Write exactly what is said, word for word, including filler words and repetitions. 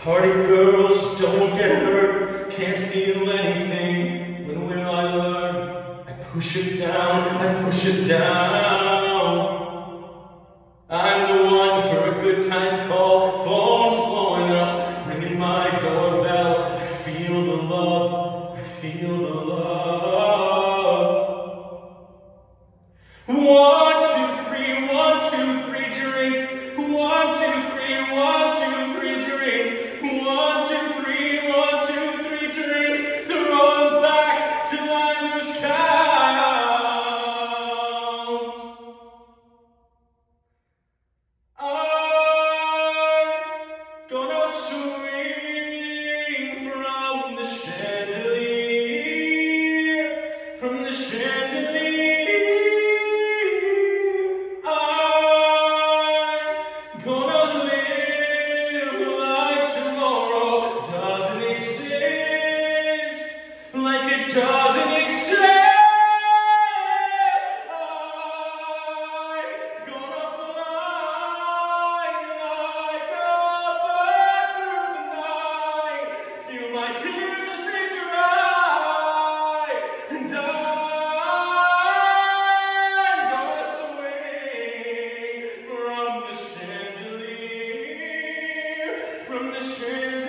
Party girls, don't get hurt, can't feel anything. When will I learn? I push it down, I push it down. I'm the one for a good time call, phone's blowing up, ringing my doorbell. I feel the love, I feel the love. One, two, three, one, two, three, drink. One, two, three, one, two, three, drink. One, two, three, one, two, three, drink. Throw it back till I lose count. I'm gonna swing from the chandelier, from the chandelier. I'm gonna live like tomorrow doesn't exist, like it doesn't exist. I'm gonna fly like a bird through the night, feel my tears as they dry, and I'm gonna swing from the chandelier, from the chandelier.